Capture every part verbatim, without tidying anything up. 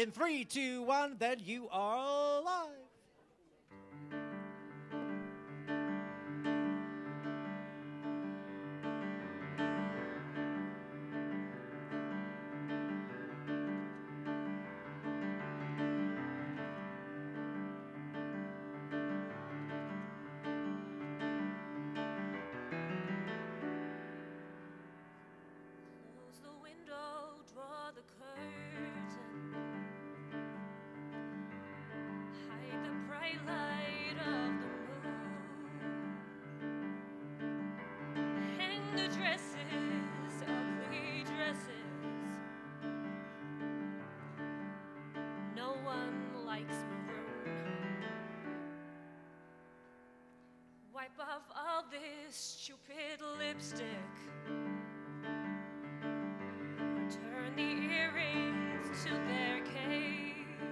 in three, two, one, then you are live. Wipe off all this stupid lipstick. Return the earrings to their case.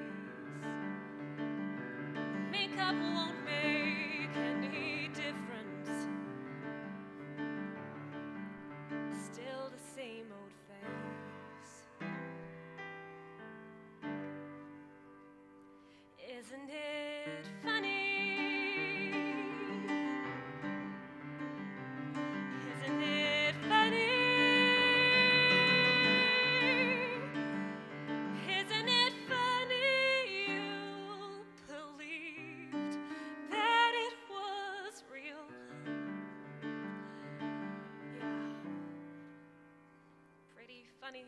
Makeup won't make any difference. Still the same old face. Isn't it funny? Funny.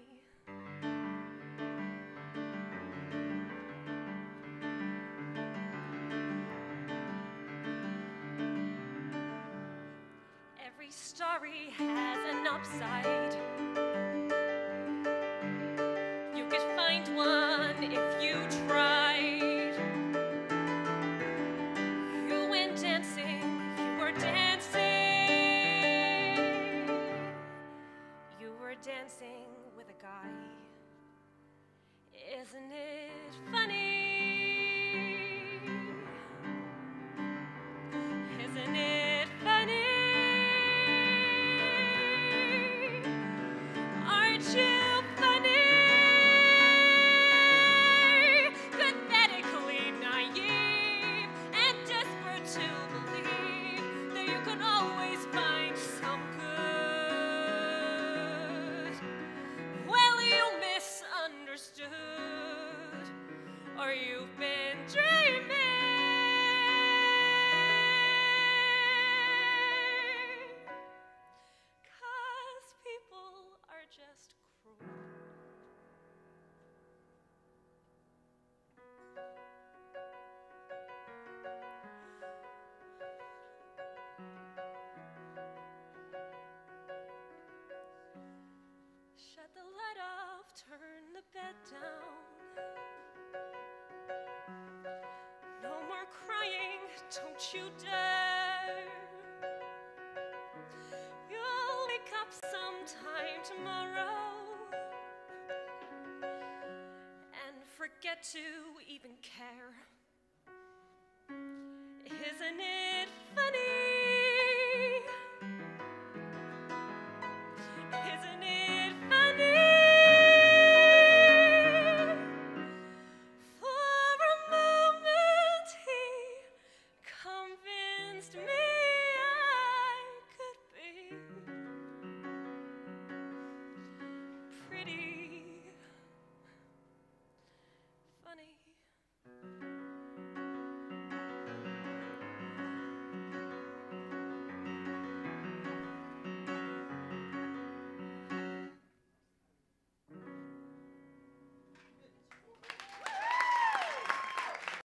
Every story has an upside. You could find one if you tried. You went dancing, you were dancing. You were dancing with a guy. Isn't it funny? Isn't it funny? Aren't you funny? Pathetically naive and desperate to believe that you can always find some good. Well, you misunderstood, or you've been dreaming. 'Cause people are just cruel. Shut the light off, turn the bed down. No more crying, don't you dare. You'll wake up sometime tomorrow and forget to even care. Isn't it funny?